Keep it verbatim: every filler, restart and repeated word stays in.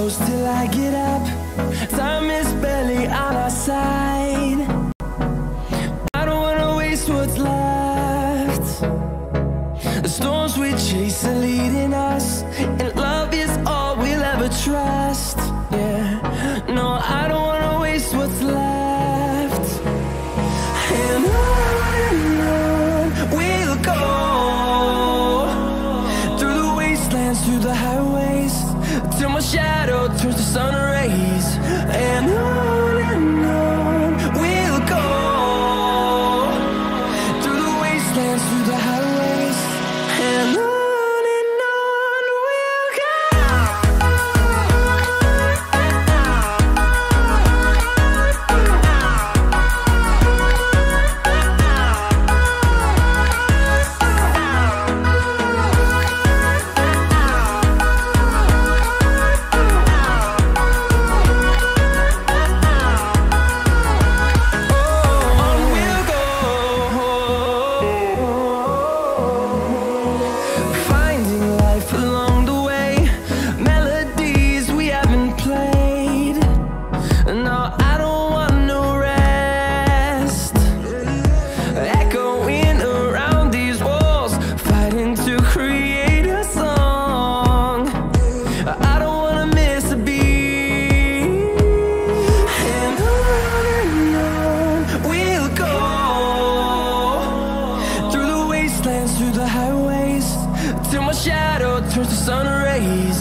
close till I get up. Time is barely on our side. I don't wanna waste what's left. The storms we chase are leading us, and love is all we'll ever trust. Yeah, no, I don't wanna waste what's left. And on and on we'll go, through the wastelands, through the highways, till my shadow turns to sun rays. And on and on we'll go, through the wastelands, through the highways, and on. Through the highways, till my shadow turns to sun rays.